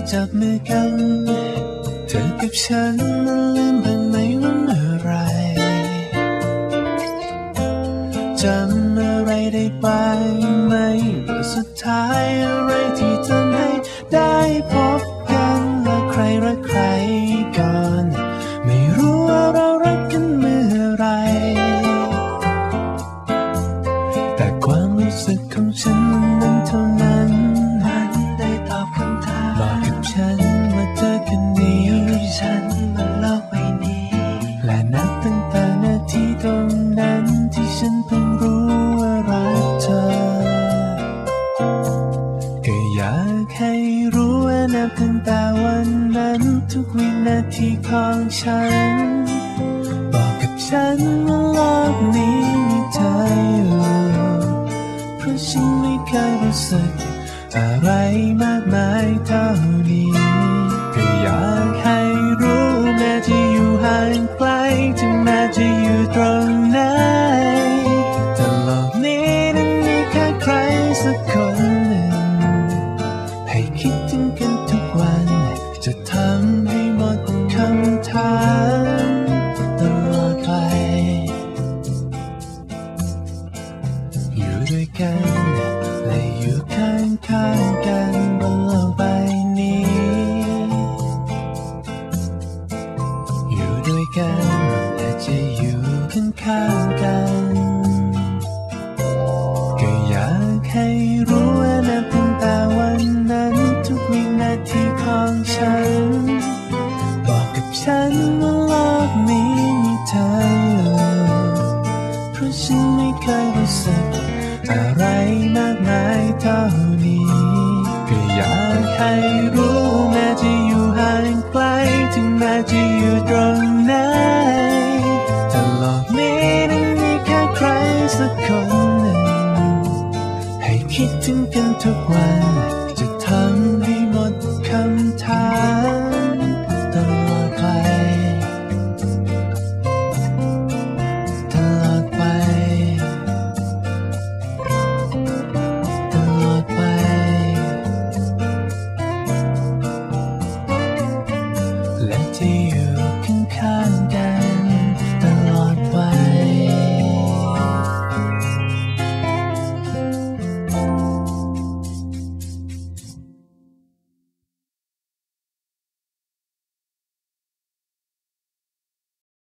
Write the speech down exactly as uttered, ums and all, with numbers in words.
จับมือกันเธอกับฉันนั้นลืมบ้างไหมว่าเมื่อไรจำอะไรได้บ้างไหมว่าสุดท้ายอะไรที่ทำให้ได้พบกันและใครรักใครก่อนไม่รู้ว่าเรารักกันเมื่อไรแต่ความรู้สึกของฉันนั้นเท่านั้นมันได้ตอบคำถามบอกกับฉันว่าเธอคนนี้อยู่กับฉันบนโลกใบนี้และนับตั้งแต่นาทีตรงนั้นที่ฉันเพิ่งรู้ว่ารักเธอก็อยากให้รู้ว่านับตั้งแต่วันนั้นทุกวินาทีของฉันบอกกับฉันว่าโลกนี้มีเธออยู่เพราะฉันไม่เคยรู้สึกอะไรมากมายเท่านี้ก็อยากให้รู้แม้จะอยู่ห่างไกลถึงแม้จะอยู่ตรงไหนแต่โลกนี้นั้นมีแค่ใครสักคนหนึ่งให้คิดถึงกันทุกวันจะทำให้หมดคำถามตลอดไปอยู่ด้วยกันและอยู่ข้างข้างกันบนโลกใบนี้อยู่ด้วยกันและจะอยู่ข้างข้างกันก็อยากให้รู้ว่านับตั้งแต่วันนั้นทุกวินาทีของฉันบอกกับฉันว่าโลกนี้มีเธออยู่เพราะฉันไม่เคยรู้สึกอะไรมากมายเท่านี้ก็อยากให้รู้แม้จะอยู่ห่างไกลถึงแม้จะอยู่ตรงไหนแต่โลกนี้นั้นมีแค่ใครสักคนหนึ่งให้คิดถึงกันทุกวัน